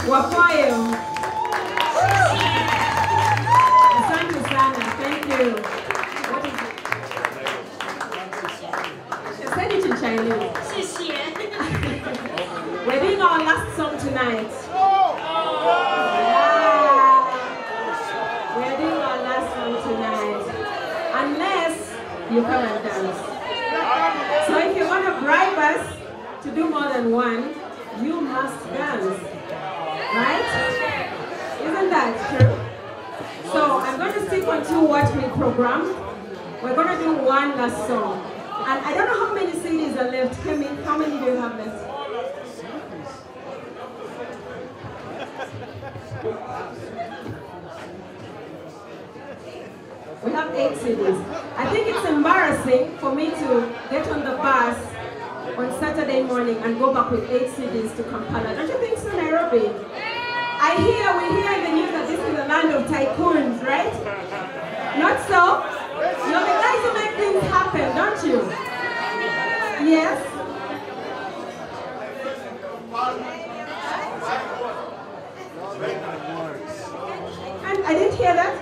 B: Wapoyo. Asante sana. Thank you. What is it? She said it in Chinese. We're doing our last song tonight. Yeah. We're doing our last song tonight. Unless you come and dance. So if you want to bribe us to do more than one, you must dance. Right? Isn't that true? So I'm going to stick on to what we programmed. We're going to do one last song. And I don't know how many C Ds are left. Kemi, how many do you have left? We have eight C Ds. I think it's embarrassing for me to get on the bus on Saturday morning and go back with eight C Ds to Kampala. Don't you think so, Nairobi? I hear, we hear in the news that this is the land of tycoons, right? Not so? You're the guys who make things happen, don't you? Yes? And I didn't hear that.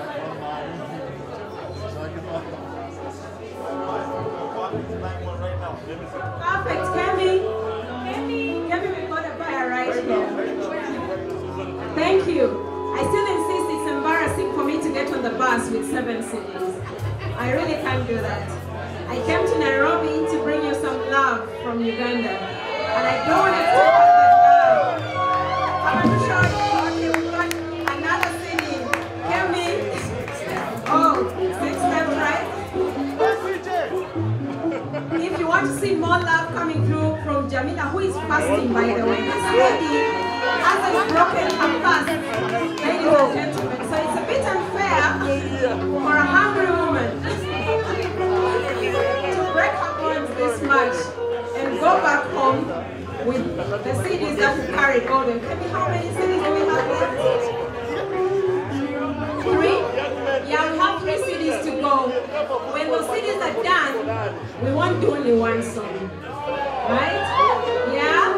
B: Perfect, Kemi. Kemi, we've got a buyer right here. Thank you. I still insist it's embarrassing for me to get on the bus with seven C Ds. I really can't do that. I came to Nairobi to bring you some love from Uganda. And I don't want to take all that love. I'm sure, okay, we've got another C D. Kemi. Oh, six steps right. If you want to see more love coming through from Jamila, who is fasting, by the way, this lady hasn't broken her fast, ladies and gentlemen. So it's a bit unfair for a hungry woman to break her bonds this much and go back home with the C Ds that we carried all them. Tell me, how many C Ds do we have left? Three? Yeah, we have three C Ds to go. When those C Ds are done, we won't do only one song. Right? Yeah?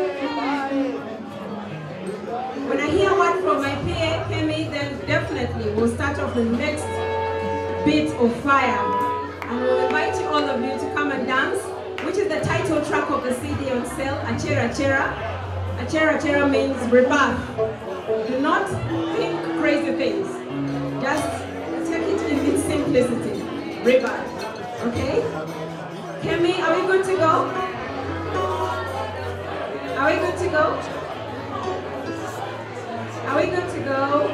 B: When I hear word from my P A, Kemi, then definitely we'll start off the next bit of fire. And we'll invite you, all of you, to come and dance, which is the title track of the C D on sale, Achera Achera. Achera Achera means rebirth. Do not think crazy things. Just take it in its simplicity. Rebirth. Okay? Kemi, are we good to go? Are we good to go? Are we good to go?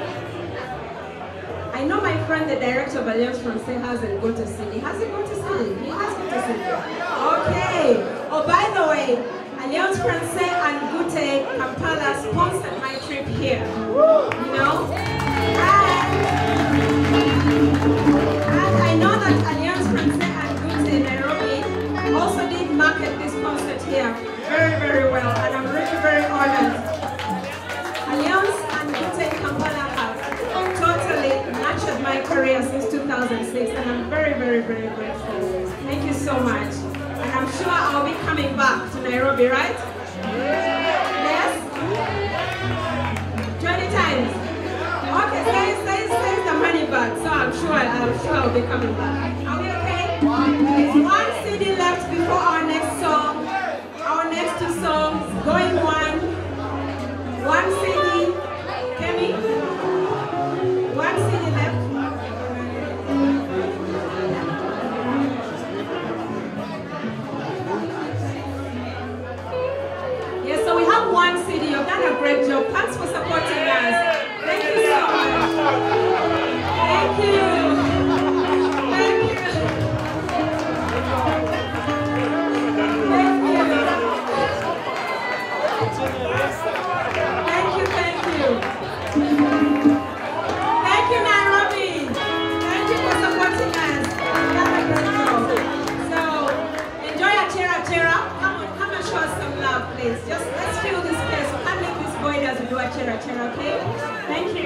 B: I know my friend, the director of Alliance Francaise, hasn't got to see. Has he got to see? He has got to see. Okay. Oh, by the way, Alliance Francaise and Gute Kampala sponsored my trip here. You know? And, and I know that Alliance Francaise and Gute Nairobi also did market this concert here very, very well. And I'm really very honored. Alliance and Gute Kampala have totally nurtured my career since two thousand six, and I'm very, very, very grateful. Thank you so much. And I'm sure I'll be coming back to Nairobi, right? Yes? twenty times. Okay, say, say, say the money back, so I'm sure, I'm sure I'll be coming back. Are we okay? There's one C D left before our next song. Our next two songs, going one. One C D. Kemi? One C D left. Yes, so we have one C D. You've done a great job. Thanks for supporting us. Thank you so much. Thank you. Thank you. Thank you. Thank you, thank you. Thank you, Nairobi. Thank you for supporting us. That's a great job. So, enjoy Achera Achera. Come on, come and show us some love, please. Just let's fill this space. We can't leave this void as we do Achera Achera, okay? Thank you.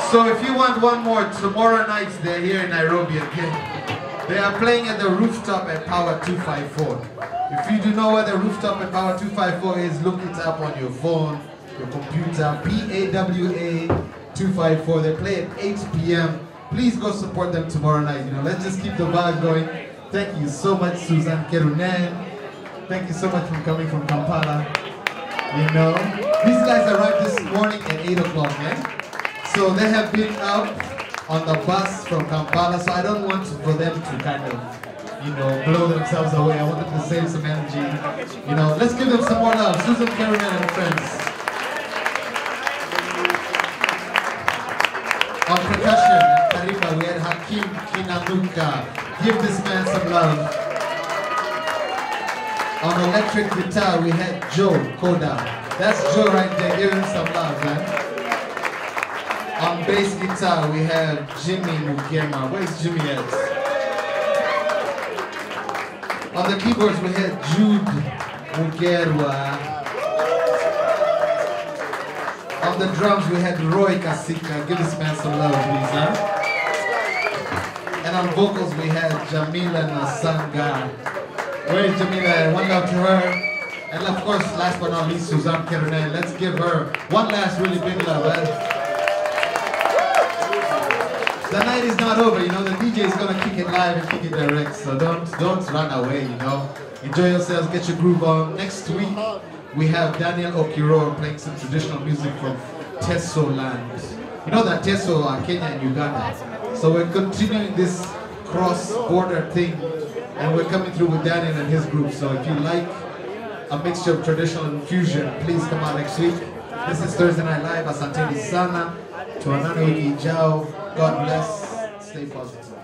A: So if you want one more, tomorrow night they're here in Nairobi again. They are playing at the rooftop at Power two five four. If you do know where the rooftop at Power two five four is, look it up on your phone, your computer, P A W A two five four. They play at eight P M Please go support them tomorrow night. You know, let's just keep the vibe going. Thank you so much, Suzanne Kerunen. Thank you so much for coming from Kampala. You know, these guys arrived this morning at eight o'clock, man. So they have been out on the bus from Kampala, so I don't want for them to kind of, you know, blow themselves away. I want them to save some energy. You know, let's give them some more love. Susan Kerunen and friends. On percussion and Kariba, we had Hakim Kinanuka. Give this man some love. On electric guitar, we had Joe Koda. That's Joe right there. Give him some love, man. On bass guitar, we have Jimmy Mugema. Where's Jimmy at? On the keyboards, we had Jude Mugerwa. On the drums, we had Roy Kasika. Give this man some love, please, huh? And on vocals, we had Jamila Nasanga. Where is Jamila? One love to her. And of course, last but not least, Suzanne Kerunen. Let's give her one last really big love, huh? The night is not over, you know, the D J is gonna kick it live and kick it direct, so don't don't run away, you know. Enjoy yourselves, get your groove on. Next week, we have Daniel Okiro playing some traditional music from Teso land. You know that Teso are Kenya and Uganda. So we're continuing this cross-border thing, and we're coming through with Daniel and his group. So if you like a mixture of traditional and fusion, please come out next week. This is Thursday Night Live. Asanteni sana. Tuonane wiki ijao. God bless. Stay positive.